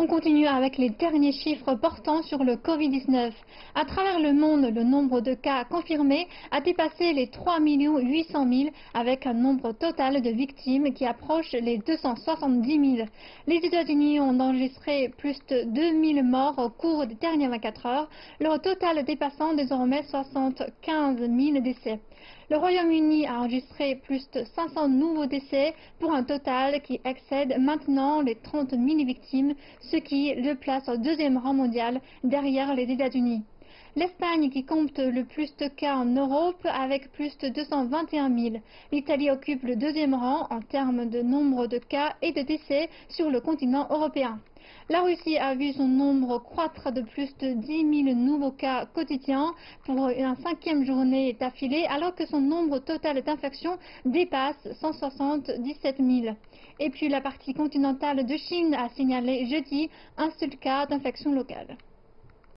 On continue avec les derniers chiffres portant sur le Covid-19. À travers le monde, le nombre de cas confirmés a dépassé les 3 800 000 avec un nombre total de victimes qui approche les 270 000. Les États-Unis ont enregistré plus de 2 000 morts au cours des dernières 24 heures, leur total dépassant désormais 75 000 décès. Le Royaume-Uni a enregistré plus de 500 nouveaux décès pour un total qui excède maintenant les 30 000 victimes, ce qui le place au deuxième rang mondial derrière les États-Unis. L'Espagne qui compte le plus de cas en Europe avec plus de 221 000. L'Italie occupe le deuxième rang en termes de nombre de cas et de décès sur le continent européen. La Russie a vu son nombre croître de plus de 10 000 nouveaux cas quotidiens pour une cinquième journée d'affilée, alors que son nombre total d'infections dépasse 177 000. Et puis la partie continentale de Chine a signalé jeudi un seul cas d'infection locale.